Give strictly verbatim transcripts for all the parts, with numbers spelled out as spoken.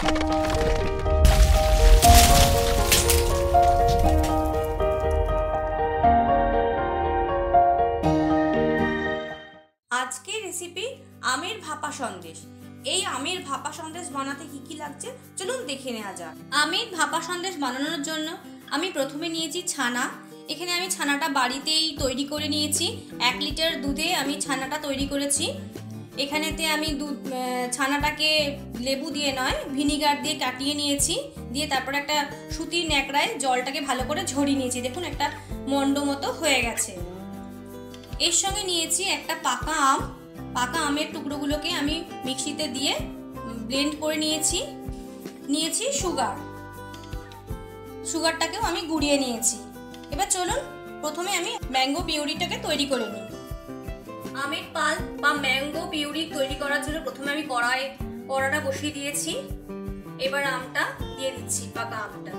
আজকে রেসিপি আমের ভাপা সন্দেশ। এই আমের ভাপা সন্দেশ বানাতে কি কি লাগছে চলুন দেখে নেওয়া যাক। আমের ভাপা সন্দেশ বানানোর জন্য আমি প্রথমে নিয়েছি ছানা। এখানে আমি ছানাটা বাড়িতেই তৈরি করে নিয়েছি। এক লিটার দুধে আমি ছানাটা তৈরি করেছি। এখানেতে আমি দুধ ছানাটাকে লেবু দিয়ে নয় ভিনিগার দিয়ে কাটিয়ে নিয়েছি, দিয়ে তারপর একটা সুতির ন্যাকড়ায় জলটাকে ভালো করে ঝরিয়ে নিয়েছি। দেখুন একটা মন্ড মতো হয়ে গেছে। এর সঙ্গে নিয়েছি একটা পাকা আম। পাকা আমের টুকরোগুলোকে আমি মিক্সিতে দিয়ে ব্লেন্ড করে নিয়েছি। নিয়েছি সুগার, সুগারটাকেও আমি গুঁড়িয়ে নিয়েছি। এবার চলুন প্রথমে আমি ম্যাঙ্গো পিউরিটাকে তৈরি করে নিই। আমের পাল বা ম্যাঙ্গো পিউরি তৈরি করার জন্য প্রথমে আমি কড়াই কড়াটা বসিয়ে দিয়েছি। এবার আমটা দিয়ে দিচ্ছি, পাকা আমটা।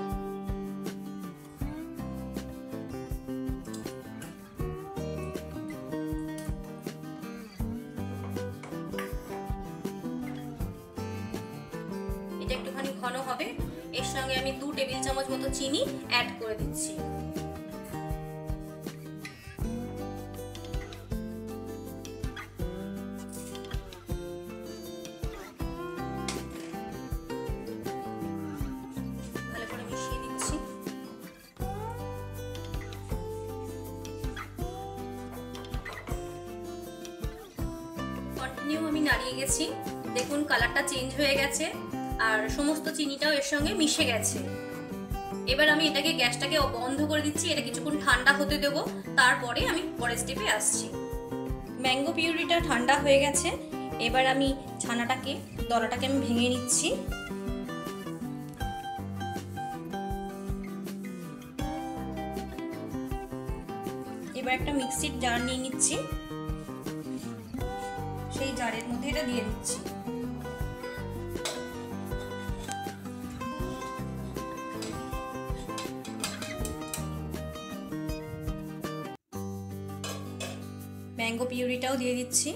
এটা একটুখানি ঘন হবে। এর সঙ্গে আমি দু টেবিল চামচ মতো চিনি অ্যাড করে দিচ্ছি। ভালো করে মিশিয়ে দিচ্ছি। কন্টিনিউ আমি নাড়িয়ে গেছি। দেখুন কালারটা চেঞ্জ হয়ে গেছে আর সমস্ত চিনিটাও এর সঙ্গে মিশে গেছে। এবার আমি এটাকে গ্যাসটাকে বন্ধ করে দিচ্ছি। এটা কিছুক্ষণ ঠান্ডা হতে দেব, তারপরে আমি পরের স্টেপে আসছি। ম্যাঙ্গো পিউরিটা ঠান্ডা হয়ে গেছে। এবার আমি ছানাটাকে দলাটাকে আমি ভেঙে নিচ্ছি। এবার একটা মিক্সির জার নিয়ে নিচ্ছি, সেই জারের মধ্যে এটা দিয়ে দিচ্ছি। ম্যাঙ্গো পিউরিটাও দিয়ে দিচ্ছি।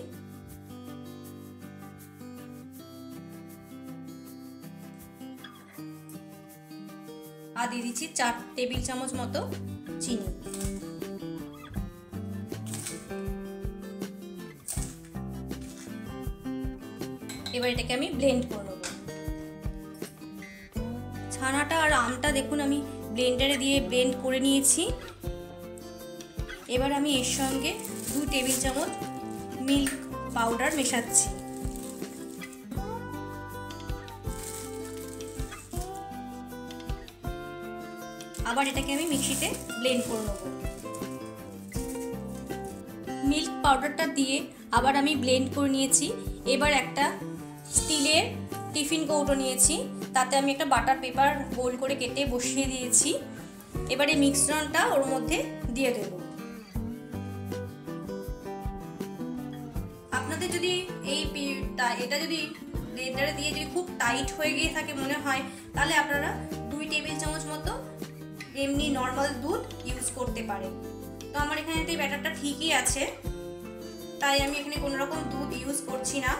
আর দিয়ে দিচ্ছি চার টেবিল চামচ মতো চিনি। এবার এটাকে আমি ব্লেন্ড করে নেব। ছানাটা আর আমটা দেখুন আমি ব্লেন্ডারে দিয়ে ব্লেন্ড করে নিয়েছি। এবার আমি এর সঙ্গে দু টেবিল চামচ মিল্ক পাউডার মেশাচ্ছি। আবার এটাকে আমি মিক্সিতে ব্লেন্ড করে নেব। মিল্ক পাউডারটা দিয়ে আবার আমি ব্লেন্ড করে নিয়েছি। এবার একটা স্টিলের টিফিন কৌটো নিয়েছি, তাতে আমি একটা বাটার পেপার গোল করে কেটে বসিয়ে দিয়েছি। এবার এই মিশ্রণটা ওর মধ্যে দিয়ে দেব। আপনাদের যদি এই এটা যদি ব্লেন্ডারে দিয়ে যদি খুব টাইট হয়ে গিয়ে থাকে মনে হয়, তাহলে আপনারা দুই টেবিল চামচ মতো এমনি নর্মাল দুধ ইউজ করতে পারেন। তো আমার এখানে তো ব্যাটারটা ঠিকই আছে, তাই আমি এখানে কোনো রকম দুধ ইউজ করছি না।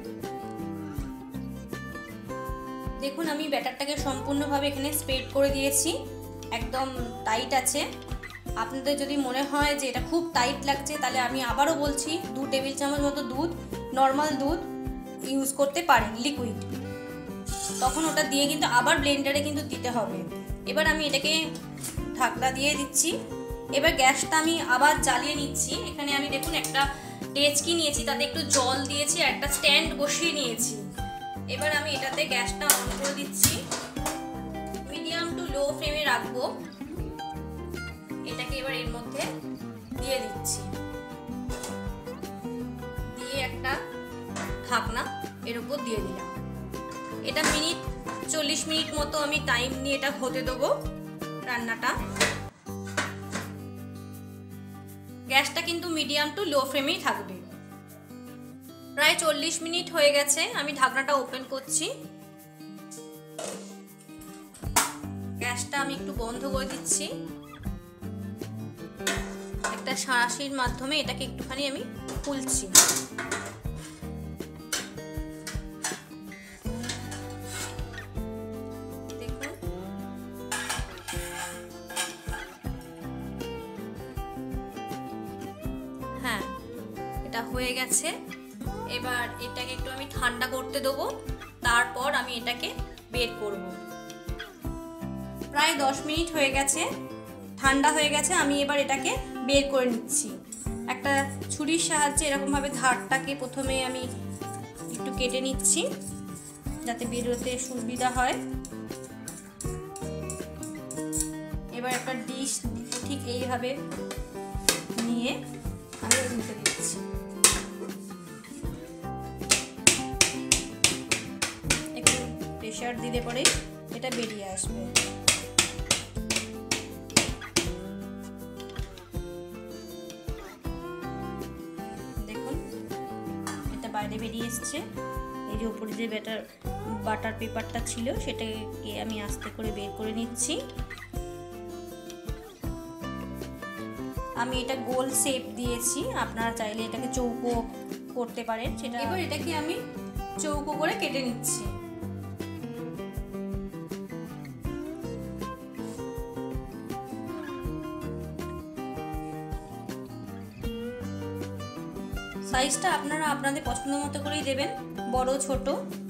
দেখুন আমি ব্যাটারটাকে সম্পূর্ণভাবে এখানে স্প্রেড করে দিয়েছি, একদম টাইট আছে। আপনাদের যদি মনে হয় যে এটা খুব টাইট লাগছে, তাহলে আমি আবারও বলছি দু টেবিল চামচ মতো দুধ নর্মাল দুধ ইউজ করতে পারেন, লিকুইড। তখন ওটা দিয়ে কিন্তু আবার ব্লেন্ডারে কিন্তু দিতে হবে। এবার আমি এটাকে ঢাকনা দিয়ে দিচ্ছি। এবার গ্যাসটা আমি আবার জ্বালিয়ে নিচ্ছি। এখানে আমি দেখুন একটা ডেচকি নিয়েছি, তাতে একটু জল দিয়েছি আর একটা স্ট্যান্ড বসিয়ে নিয়েছি। এবার আমি এটাতে গ্যাসটা অন করে দিচ্ছি। মিডিয়াম টু লো ফ্লেমে রাখবো। এটাকে এবার এর মধ্যে দিয়ে দিচ্ছি, দিয়ে একটা ঢাকনা এর উপর দিয়ে দিলাম। এটা মিনিট চল্লিশ মিনিট মতো আমি টাইম নিয়ে এটা হতে দেবো রান্নাটা। গ্যাসটা কিন্তু মিডিয়াম টু লো ফ্লেমেই থাকবে। প্রায় চল্লিশ মিনিট হয়ে গেছে, আমি ঢাকনাটা ওপেন করছি। গ্যাসটা আমি একটু বন্ধ করে দিচ্ছি। একটা সাঁড়াশির মাধ্যমে এটাকে একটুখানি আমি খুলছি। হয়ে গেছে। এবার এটাকে একটু আমি ঠান্ডা করতে দেবো, তারপর আমি এটাকে বের করব। প্রায় দশ মিনিট হয়ে গেছে, ঠান্ডা হয়ে গেছে। আমি এবার এটাকে বের করে নিচ্ছি। একটা ছুরির সাহায্যে এরকমভাবে ধারটাকে প্রথমে আমি একটু কেটে নিচ্ছি যাতে বেরোতে সুবিধা হয়। এবার একটা ডিশ ঠিক এইভাবে নিয়ে আমি নিতে দিচ্ছি। একটু প্রেশার দিলে পরে এটা বেরিয়ে আসবে। দেখুন এটা বাইরে বেরিয়ে এসছে। এই যে উপরে যে ব্যাটার বাটার পেপারটা ছিল সেটাকে আমি আস্তে করে বের করে নিচ্ছি। আমি এটা গোল শেপ দিয়েছি, আপনারা চাইলে এটাকে চৌকো করতে পারেন সেটা। এবার এটাকে আমি চৌকো করে কেটে নিচ্ছি। সাইজটা আপনারা আপনাদের পছন্দ মতো করেই দেবেন, বড় ছোট।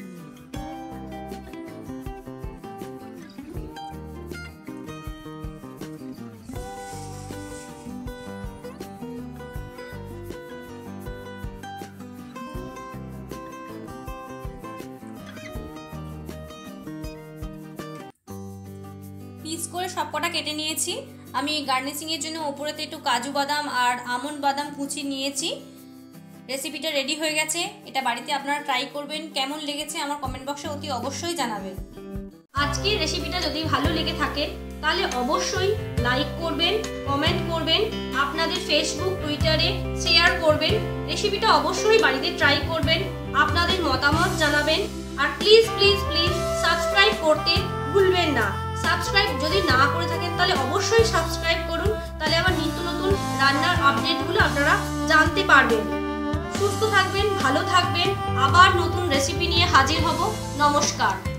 পিস করে সবকটা কেটে নিয়েছি। আমি গার্নিশিং এর জন্য ওপরেতে একটু কাজু বাদাম আর আমন্ড বাদাম কুচি নিয়েছি। রেসিপিটা রেডি হয়ে গেছে, এটা বাড়িতে আপনারা ট্রাই করবেন। কেমন লেগেছে আমার কমেন্ট বক্সে অতি অবশ্যই জানাবেন। আজকের রেসিপিটা যদি ভালো লেগে থাকে তাহলে অবশ্যই লাইক করবেন, কমেন্ট করবেন, আপনাদের ফেসবুক টুইটারে শেয়ার করবেন। রেসিপিটা অবশ্যই বাড়িতে ট্রাই করবেন, আপনাদের মতামত জানাবেন। আর প্লিজ প্লিজ প্লিজ সাবস্ক্রাইব করতে ভুলবেন না। সাবস্ক্রাইব যদি না করে থাকেন তাহলে অবশ্যই সাবস্ক্রাইব করুন, তাহলে আমার নিত্য নতুন রান্নার আপডেটগুলো আপনারা জানতে পারবেন। সুস্থ থাকবেন, ভালো থাকবেন, আবার নতুন রেসিপি নিয়ে হাজির হব। নমস্কার।